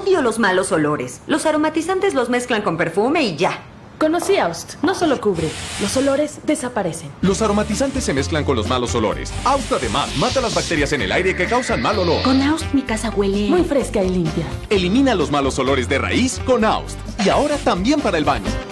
Odio los malos olores. Los aromatizantes los mezclan con perfume y ya. Conocí Aust. No solo cubre, los olores desaparecen. Los aromatizantes se mezclan con los malos olores. Aust además mata las bacterias en el aire que causan mal olor. Con Aust mi casa huele muy fresca y limpia. Elimina los malos olores de raíz con Aust. Y ahora también para el baño.